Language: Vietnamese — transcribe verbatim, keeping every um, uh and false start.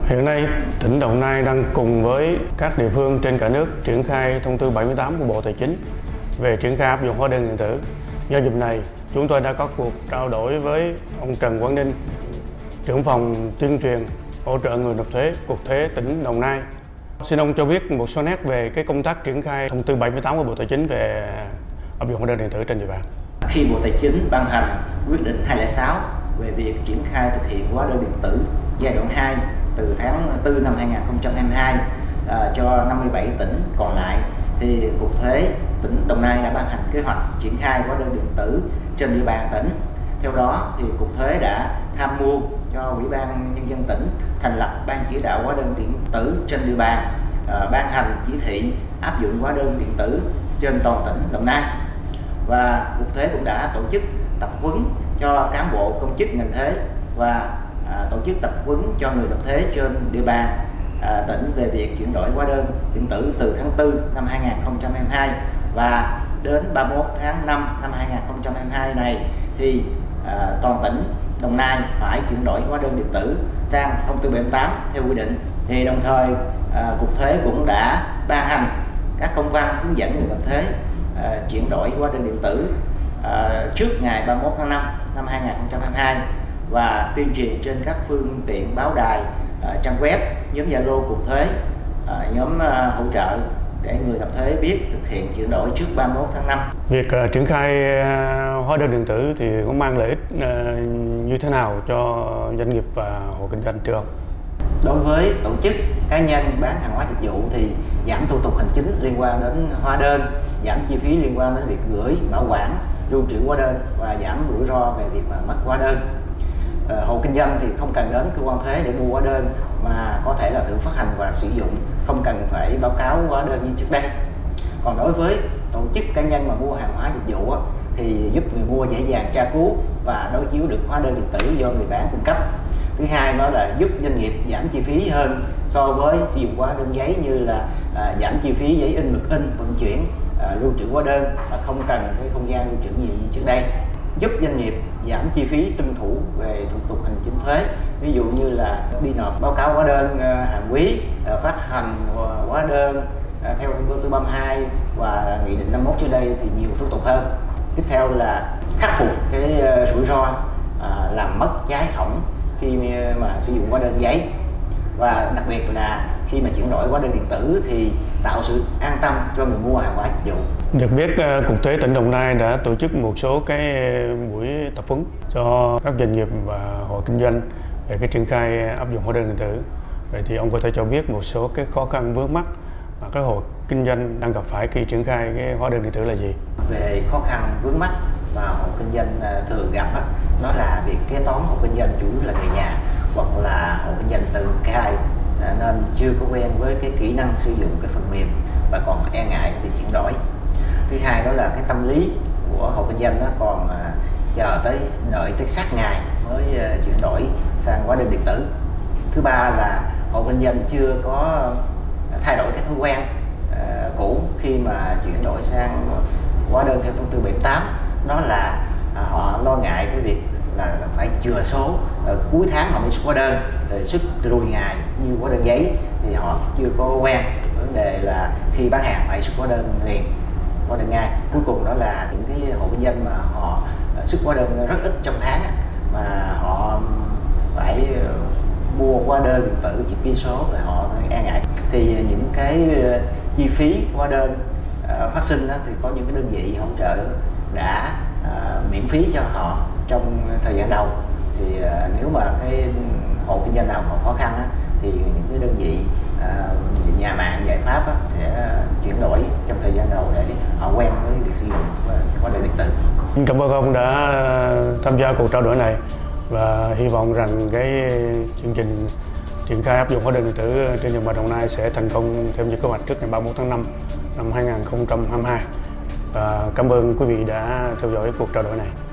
Hiện nay, tỉnh Đồng Nai đang cùng với các địa phương trên cả nước triển khai thông tư bảy mươi tám của Bộ Tài chính về triển khai áp dụng hóa đơn điện tử. Do dịp này, chúng tôi đã có cuộc trao đổi với ông Trần Quang Ninh, trưởng phòng tuyên truyền hỗ trợ người nộp thuế Cục Thuế tỉnh Đồng Nai. Xin ông cho biết một số nét về cái công tác triển khai thông tư bảy mươi tám của Bộ Tài chính về áp dụng hóa đơn điện tử trên địa bàn. Khi Bộ Tài chính ban hành quyết định hai không sáu về việc triển khai thực hiện hóa đơn điện tử giai đoạn hai từ tháng tư năm hai nghìn không trăm hai mươi hai à, cho năm mươi bảy tỉnh còn lại, thì Cục Thuế tỉnh Đồng Nai đã ban hành kế hoạch triển khai hóa đơn điện tử trên địa bàn tỉnh. Theo đó, thì Cục Thuế đã tham mưu cho Ủy ban Nhân dân tỉnh thành lập ban chỉ đạo hóa đơn điện tử trên địa bàn, à, ban hành chỉ thị áp dụng hóa đơn điện tử trên toàn tỉnh Đồng Nai. Và Cục Thuế cũng đã tổ chức tập huấn cho cán bộ công chức ngành thuế và à, tổ chức tập huấn cho người nộp thuế trên địa bàn à, tỉnh về việc chuyển đổi hóa đơn điện tử từ tháng tư năm hai nghìn không trăm hai mươi hai, và đến ba mươi mốt tháng năm năm hai nghìn không trăm hai mươi hai này thì à, toàn tỉnh Đồng Nai phải chuyển đổi hóa đơn điện tử sang thông tư bảy mươi tám theo quy định. Thì đồng thời à, Cục Thuế cũng đã ban hành các công văn hướng dẫn người nộp thuế à, chuyển đổi hóa đơn điện tử à, trước ngày ba mươi mốt tháng năm năm hai nghìn không trăm hai mươi hai và tuyên truyền trên các phương tiện báo đài, à, trang web, nhóm Zalo Cục Thuế, à, nhóm à, hỗ trợ để người nộp thuế biết thực hiện chuyển đổi trước ba mươi mốt tháng năm. Việc uh, triển khai uh, hóa đơn điện tử thì có mang lợi ích uh, như thế nào cho doanh nghiệp và hộ kinh doanh thưa ông? Đối với tổ chức cá nhân bán hàng hóa dịch vụ thì giảm thủ tục hành chính liên quan đến hóa đơn, giảm chi phí liên quan đến việc gửi, bảo quản, lưu trữ hóa đơn và giảm rủi ro về việc mà mất hóa đơn. Ờ, hộ kinh doanh thì không cần đến cơ quan thuế để mua hóa đơn mà có thể là tự phát hành và sử dụng, không cần phải báo cáo hóa đơn như trước đây. Còn đối với tổ chức cá nhân mà mua hàng hóa dịch vụ á, thì giúp người mua dễ dàng tra cứu và đối chiếu được hóa đơn điện tử do người bán cung cấp. Thứ hai, đó là giúp doanh nghiệp giảm chi phí hơn so với sử dụng hóa đơn giấy, như là à, giảm chi phí giấy in, mực in, vận chuyển, à, lưu trữ hóa đơn và không cần cái không gian lưu trữ nhiều như trước đây. Giúp doanh nghiệp giảm chi phí tuân thủ về thủ tục hành chính thuế, ví dụ như là đi nộp báo cáo hóa đơn hàng quý, phát hành hóa đơn theo thông tư ba mươi hai và nghị định năm mươi mốt trước đây thì nhiều thủ tục hơn. Tiếp theo là khắc phục cái rủi ro làm mất cháy hỏng khi mà sử dụng hóa đơn giấy, và đặc biệt là khi mà chuyển đổi hóa đơn điện tử thì tạo sự an tâm cho người mua hàng hóa dịch vụ. Được biết, Cục Thuế tỉnh Đồng Nai đã tổ chức một số cái buổi tập huấn cho các doanh nghiệp và hộ kinh doanh về cái triển khai áp dụng hóa đơn điện tử. Vậy thì ông có thể cho biết một số cái khó khăn vướng mắc mà các hộ kinh doanh đang gặp phải khi triển khai cái hóa đơn điện tử là gì? Về khó khăn vướng mắc mà hộ kinh doanh thường gặp đó, đó là việc kế toán hộ kinh doanh chủ yếu là người nhà hoặc là hộ kinh doanh tự khai nên chưa có quen với cái kỹ năng sử dụng cái phần mềm và còn e ngại việc chuyển đổi. Thứ hai, đó là cái tâm lý của hộ kinh doanh đó còn à, chờ tới đợi tới sát ngày mới à, chuyển đổi sang hóa đơn điện tử. Thứ ba là hộ kinh doanh chưa có thay đổi cái thói quen à, cũ khi mà chuyển đổi sang hóa đơn theo thông tư bảy mươi tám, đó là à, họ lo ngại cái việc là phải chừa số, ở cuối tháng họ mới xuất hóa đơn, rồi xuất lùi ngày như hóa đơn giấy thì họ chưa có quen. Vấn đề là khi bán hàng phải xuất hóa đơn liền, hóa đơn ngay. Cuối cùng đó là những cái hộ kinh doanh mà họ xuất hóa đơn rất ít trong tháng mà họ phải mua hóa đơn điện tử chữ ký số là họ e ngại. Thì những cái chi phí hóa đơn uh, phát sinh đó, thì có những cái đơn vị hỗ trợ đã uh, miễn phí cho họ trong thời gian đầu. Thì uh, nếu mà cái hộ kinh doanh nào còn khó khăn á, thì những cái đơn vị uh, nhà mạng giải pháp á, sẽ chuyển đổi trong thời gian đầu để họ quen với việc sử dụng hóa đơn điện tử. Cảm ơn ông đã tham gia cuộc trao đổi này và hy vọng rằng cái chương trình triển khai áp dụng hóa đơn điện tử trên địa bàn Đồng Nai sẽ thành công theo như kế hoạch trước ngày ba mươi mốt tháng năm năm hai nghìn không trăm hai mươi hai. Và cảm ơn quý vị đã theo dõi cuộc trao đổi này.